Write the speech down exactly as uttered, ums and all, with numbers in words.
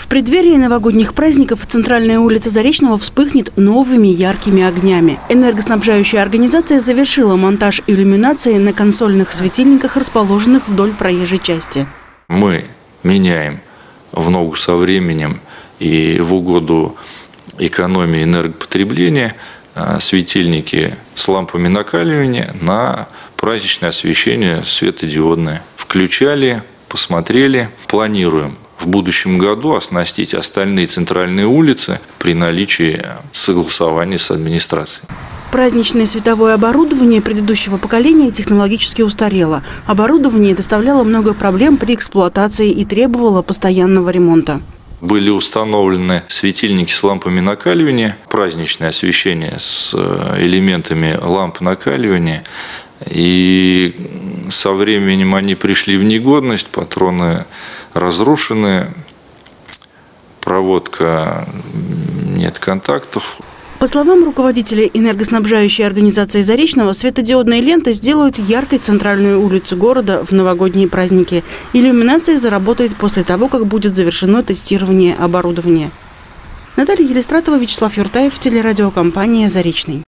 преддверии новогодних праздников центральная улица Заречного вспыхнет новыми яркими огнями. Энергоснабжающая организация завершила монтаж иллюминации на консольных светильниках, расположенных вдоль проезжей части. Мы меняем в ногу со временем и в угоду экономии энергопотребления светильники с лампами накаливания на праздничное освещение светодиодное. Включали, посмотрели, планируем в будущем году оснастить остальные центральные улицы при наличии согласования с администрацией. Праздничное световое оборудование предыдущего поколения технологически устарело. Оборудование доставляло много проблем при эксплуатации и требовало постоянного ремонта. Были установлены светильники с лампами накаливания, праздничное освещение с элементами ламп накаливания. И со временем они пришли в негодность, патроны разрушены, проводка, нет контактов. По словам руководителя энергоснабжающей организации Заречного, светодиодные ленты сделают яркой центральную улицу города в новогодние праздники. Иллюминация заработает после того, как будет завершено тестирование оборудования. Наталья Елистратова, Вячеслав Юртаев, телерадиокомпания «Заречный».